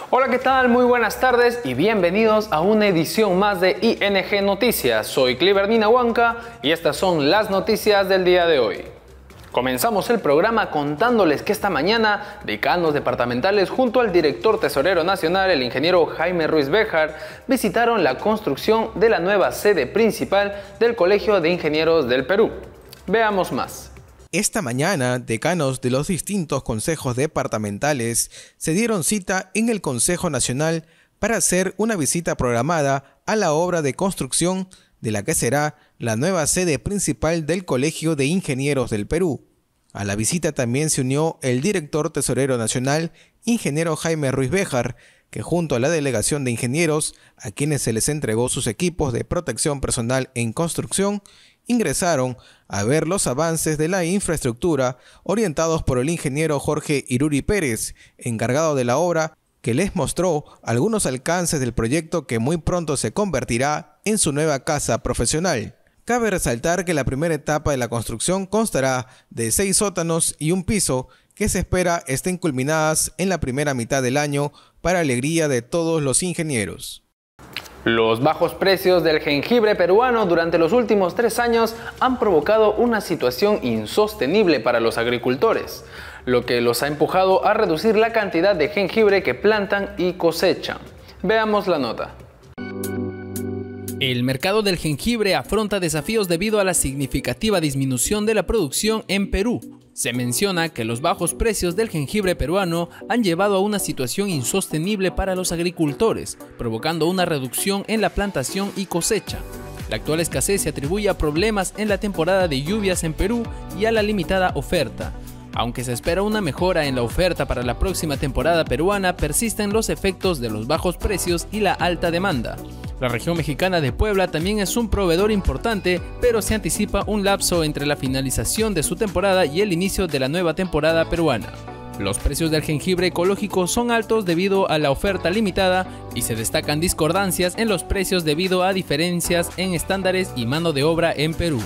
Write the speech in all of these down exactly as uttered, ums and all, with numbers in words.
Hola, ¿qué tal? Muy buenas tardes y bienvenidos a una edición más de I N G Noticias. Soy Cliver Ninahuanca y estas son las noticias del día de hoy. Comenzamos el programa contándoles que esta mañana decanos departamentales junto al director tesorero nacional, el ingeniero Jaime Ruiz Béjar, visitaron la construcción de la nueva sede principal del Colegio de Ingenieros del Perú. Veamos más. Esta mañana, decanos de los distintos consejos departamentales se dieron cita en el Consejo Nacional para hacer una visita programada a la obra de construcción de la que será la nueva sede principal del Colegio de Ingenieros del Perú. A la visita también se unió el director tesorero nacional, ingeniero Jaime Ruiz Béjar, que junto a la delegación de ingenieros, a quienes se les entregó sus equipos de protección personal en construcción, ingresaron a ver los avances de la infraestructura orientados por el ingeniero Jorge Iruri Pérez, encargado de la obra, que les mostró algunos alcances del proyecto que muy pronto se convertirá en su nueva casa profesional. Cabe resaltar que la primera etapa de la construcción constará de seis sótanos y un piso que se espera estén culminadas en la primera mitad del año para alegría de todos los ingenieros. Los bajos precios del jengibre peruano durante los últimos tres años han provocado una situación insostenible para los agricultores, lo que los ha empujado a reducir la cantidad de jengibre que plantan y cosechan. Veamos la nota. El mercado del jengibre afronta desafíos debido a la significativa disminución de la producción en Perú. Se menciona que los bajos precios del jengibre peruano han llevado a una situación insostenible para los agricultores, provocando una reducción en la plantación y cosecha. La actual escasez se atribuye a problemas en la temporada de lluvias en Perú y a la limitada oferta. Aunque se espera una mejora en la oferta para la próxima temporada peruana, persisten los efectos de los bajos precios y la alta demanda. La región mexicana de Puebla también es un proveedor importante, pero se anticipa un lapso entre la finalización de su temporada y el inicio de la nueva temporada peruana. Los precios del jengibre ecológico son altos debido a la oferta limitada y se destacan discordancias en los precios debido a diferencias en estándares y mano de obra en Perú.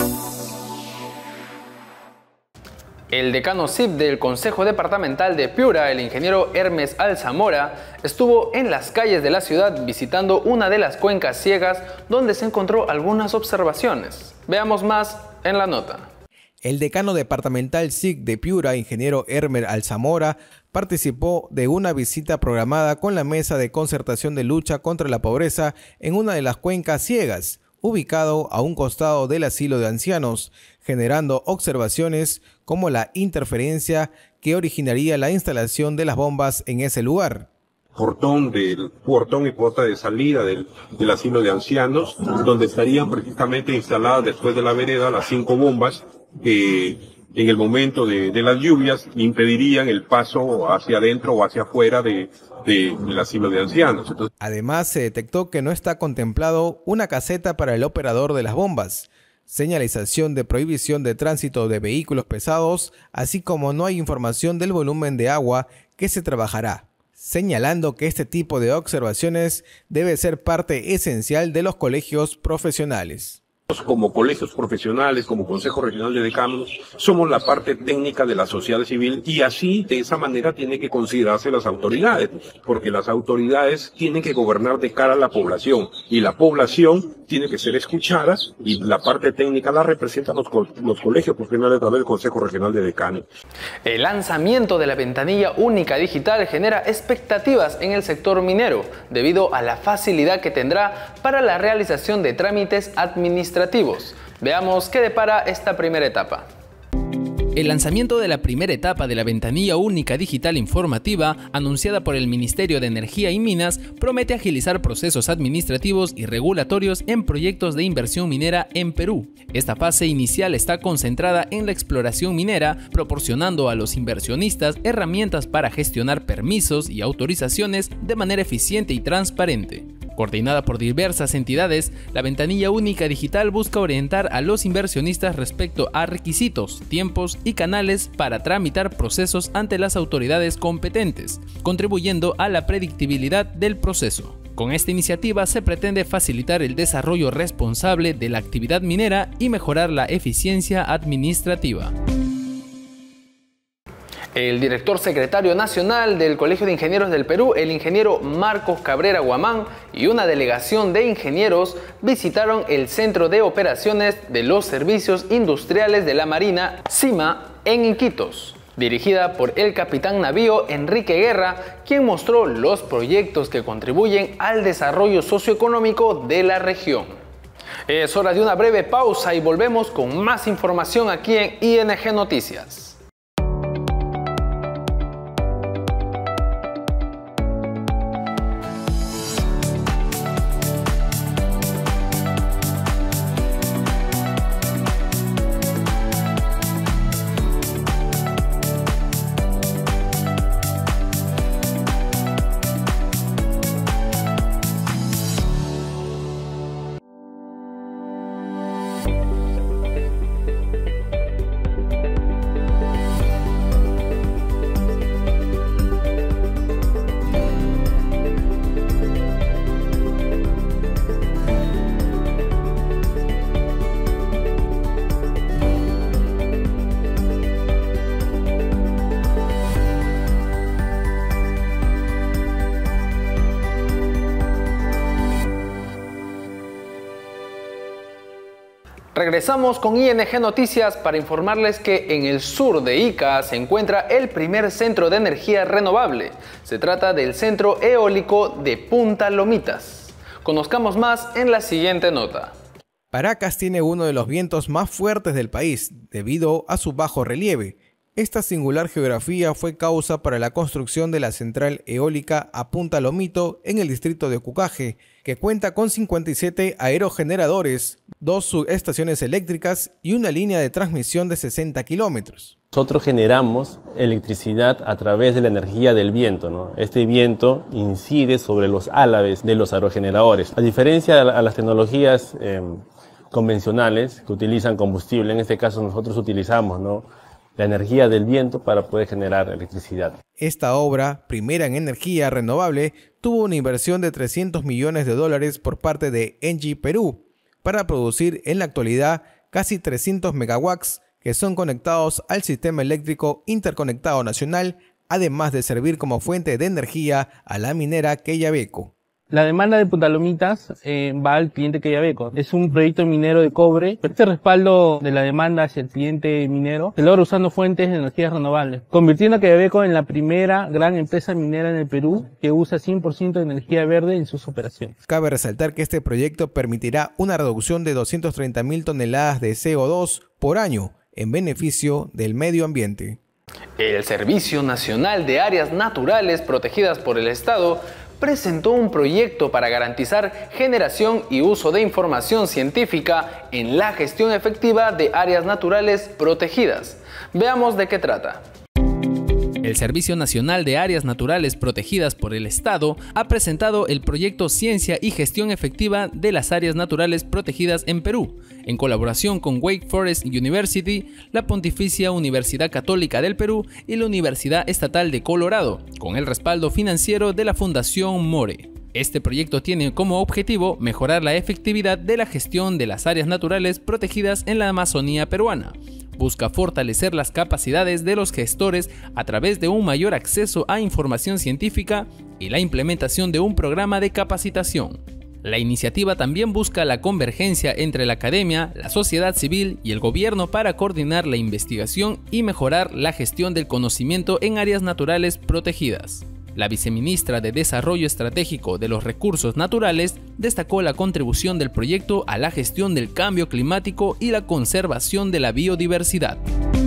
El decano C I P del Consejo Departamental de Piura, el ingeniero Hermes Alzamora, estuvo en las calles de la ciudad visitando una de las cuencas ciegas donde se encontró algunas observaciones. Veamos más en la nota. El decano departamental C I C de Piura, ingeniero Hermes Alzamora, participó de una visita programada con la Mesa de Concertación de Lucha contra la Pobreza en una de las cuencas ciegas, ubicado a un costado del asilo de ancianos, generando observaciones como la interferencia que originaría la instalación de las bombas en ese lugar. Portón del portón y puerta de salida del, del asilo de ancianos, donde estarían precisamente instaladas después de la vereda las cinco bombas que en el momento de, de las lluvias impedirían el paso hacia adentro o hacia afuera de, de, del asilo de ancianos. Entonces, además, se detectó que no está contemplado una caseta para el operador de las bombas, señalización de prohibición de tránsito de vehículos pesados, así como no hay información del volumen de agua que se trabajará, señalando que este tipo de observaciones debe ser parte esencial de los colegios profesionales. Como colegios profesionales, como Consejo Regional de Decanos, somos la parte técnica de la sociedad civil y así, de esa manera, tienen que considerarse las autoridades, porque las autoridades tienen que gobernar de cara a la población y la población tiene que ser escuchada y la parte técnica la representan los, co los colegios profesionales a través del Consejo Regional de Decanos. El lanzamiento de la ventanilla única digital genera expectativas en el sector minero debido a la facilidad que tendrá para la realización de trámites administrativos. Veamos qué depara esta primera etapa. El lanzamiento de la primera etapa de la ventanilla única digital informativa, anunciada por el Ministerio de Energía y Minas, promete agilizar procesos administrativos y regulatorios en proyectos de inversión minera en Perú. Esta fase inicial está concentrada en la exploración minera, proporcionando a los inversionistas herramientas para gestionar permisos y autorizaciones de manera eficiente y transparente. Coordinada por diversas entidades, la ventanilla única digital busca orientar a los inversionistas respecto a requisitos, tiempos y canales para tramitar procesos ante las autoridades competentes, contribuyendo a la predictibilidad del proceso. Con esta iniciativa se pretende facilitar el desarrollo responsable de la actividad minera y mejorar la eficiencia administrativa. El director secretario nacional del Colegio de Ingenieros del Perú, el ingeniero Marcos Cabrera Guamán, y una delegación de ingenieros visitaron el Centro de Operaciones de los Servicios Industriales de la Marina, CIMA, en Iquitos, dirigida por el capitán navío Enrique Guerra, quien mostró los proyectos que contribuyen al desarrollo socioeconómico de la región. Es hora de una breve pausa y volvemos con más información aquí en I N G Noticias. Regresamos con I N G Noticias para informarles que en el sur de Ica se encuentra el primer centro de energía renovable. Se trata del Centro Eólico de Punta Lomitas. Conozcamos más en la siguiente nota. Paracas tiene uno de los vientos más fuertes del país, debido a su bajo relieve. Esta singular geografía fue causa para la construcción de la central eólica a Punta Lomito en el distrito de Cucaje, que cuenta con cincuenta y siete aerogeneradores, dos subestaciones eléctricas y una línea de transmisión de sesenta kilómetros. Nosotros generamos electricidad a través de la energía del viento, ¿no? Este viento incide sobre los álabes de los aerogeneradores. A diferencia de las tecnologías eh, convencionales que utilizan combustible, en este caso nosotros utilizamos, ¿no?, la energía del viento para poder generar electricidad. Esta obra, primera en energía renovable, tuvo una inversión de trescientos millones de dólares por parte de Engie Perú para producir en la actualidad casi trescientos megawatts que son conectados al sistema eléctrico interconectado nacional, además de servir como fuente de energía a la minera Quellaveco. La demanda de Punta Lomitas eh, va al cliente Quellaveco. Es un proyecto minero de cobre. Este respaldo de la demanda hacia el cliente minero se logra usando fuentes de energías renovables, convirtiendo a Quellaveco en la primera gran empresa minera en el Perú que usa cien por ciento de energía verde en sus operaciones. Cabe resaltar que este proyecto permitirá una reducción de doscientas treinta mil toneladas de C O dos por año en beneficio del medio ambiente. El Servicio Nacional de Áreas Naturales Protegidas por el Estado presentó un proyecto para garantizar generación y uso de información científica en la gestión efectiva de áreas naturales protegidas. Veamos de qué trata. El Servicio Nacional de Áreas Naturales Protegidas por el Estado ha presentado el proyecto Ciencia y Gestión Efectiva de las Áreas Naturales Protegidas en Perú, en colaboración con Wake Forest University, la Pontificia Universidad Católica del Perú y la Universidad Estatal de Colorado, con el respaldo financiero de la Fundación More. Este proyecto tiene como objetivo mejorar la efectividad de la gestión de las áreas naturales protegidas en la Amazonía peruana. Busca fortalecer las capacidades de los gestores a través de un mayor acceso a información científica y la implementación de un programa de capacitación. La iniciativa también busca la convergencia entre la academia, la sociedad civil y el gobierno para coordinar la investigación y mejorar la gestión del conocimiento en áreas naturales protegidas. La viceministra de Desarrollo Estratégico de los Recursos Naturales destacó la contribución del proyecto a la gestión del cambio climático y la conservación de la biodiversidad.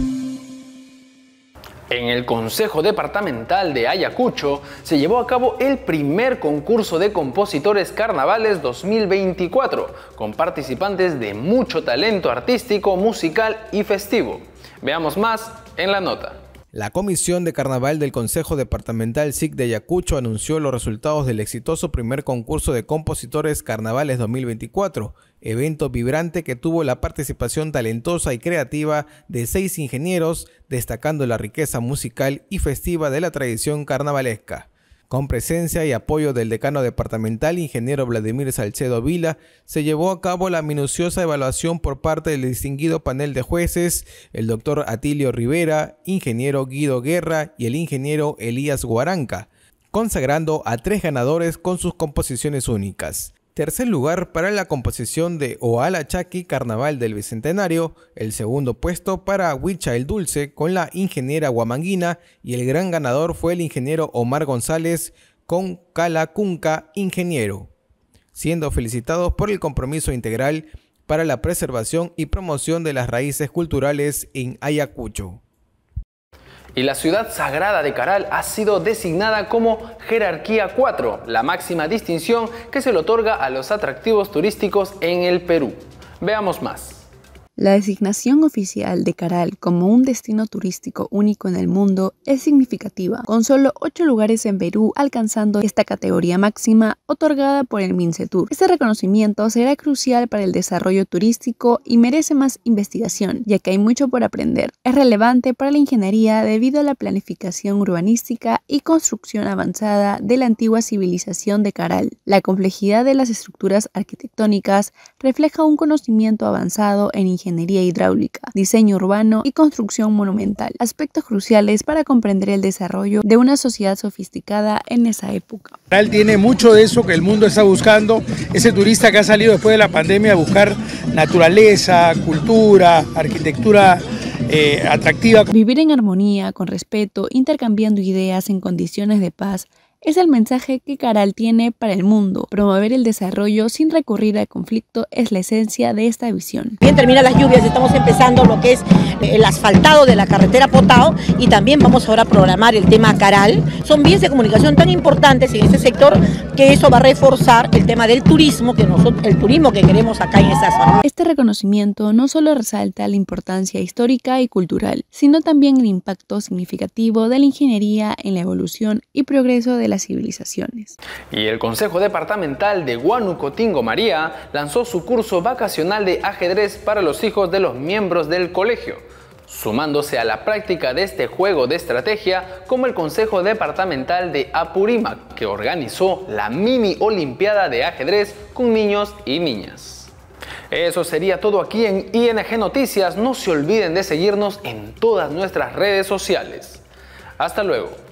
En el Consejo Departamental de Ayacucho se llevó a cabo el primer concurso de compositores carnavales dos mil veinticuatro, con participantes de mucho talento artístico, musical y festivo. Veamos más en la nota. La Comisión de Carnaval del Consejo Departamental S I C de Ayacucho anunció los resultados del exitoso primer concurso de compositores carnavales dos mil veinticuatro, evento vibrante que tuvo la participación talentosa y creativa de seis ingenieros, destacando la riqueza musical y festiva de la tradición carnavalesca. Con presencia y apoyo del decano departamental, ingeniero Vladimir Salcedo Vila, se llevó a cabo la minuciosa evaluación por parte del distinguido panel de jueces, el doctor Atilio Rivera, ingeniero Guido Guerra y el ingeniero Elías Guaranca, consagrando a tres ganadores con sus composiciones únicas. Tercer lugar para la composición de Oala Chaki Carnaval del Bicentenario, el segundo puesto para Huicha el Dulce con la ingeniera Huamanguina y el gran ganador fue el ingeniero Omar González con Cala Cunca Ingeniero, siendo felicitados por el compromiso integral para la preservación y promoción de las raíces culturales en Ayacucho. Y la ciudad sagrada de Caral ha sido designada como Jerarquía cuatro, la máxima distinción que se le otorga a los atractivos turísticos en el Perú. Veamos más. La designación oficial de Caral como un destino turístico único en el mundo es significativa, con solo ocho lugares en Perú alcanzando esta categoría máxima otorgada por el Mincetur. Este reconocimiento será crucial para el desarrollo turístico y merece más investigación, ya que hay mucho por aprender. Es relevante para la ingeniería debido a la planificación urbanística y construcción avanzada de la antigua civilización de Caral. La complejidad de las estructuras arquitectónicas refleja un conocimiento avanzado en ingeniería ingeniería hidráulica, diseño urbano y construcción monumental, aspectos cruciales para comprender el desarrollo de una sociedad sofisticada en esa época. Caral tiene mucho de eso que el mundo está buscando, ese turista que ha salido después de la pandemia a buscar naturaleza, cultura, arquitectura eh, atractiva. Vivir en armonía, con respeto, intercambiando ideas en condiciones de paz, es el mensaje que Caral tiene para el mundo. Promover el desarrollo sin recurrir al conflicto es la esencia de esta visión. Bien, terminan las lluvias, estamos empezando lo que es el asfaltado de la carretera Potao y también vamos ahora a programar el tema Caral. Son vías de comunicación tan importantes en este sector que eso va a reforzar el tema del turismo, que nosotros, el turismo que queremos acá en esta zona. Este reconocimiento no solo resalta la importancia histórica y cultural, sino también el impacto significativo de la ingeniería en la evolución y progreso de las civilizaciones. Y el Consejo Departamental de Huánuco-Tingo María lanzó su curso vacacional de ajedrez para los hijos de los miembros del colegio, sumándose a la práctica de este juego de estrategia como el Consejo Departamental de Apurímac, que organizó la mini olimpiada de ajedrez con niños y niñas. Eso sería todo aquí en I N G Noticias. No se olviden de seguirnos en todas nuestras redes sociales. Hasta luego.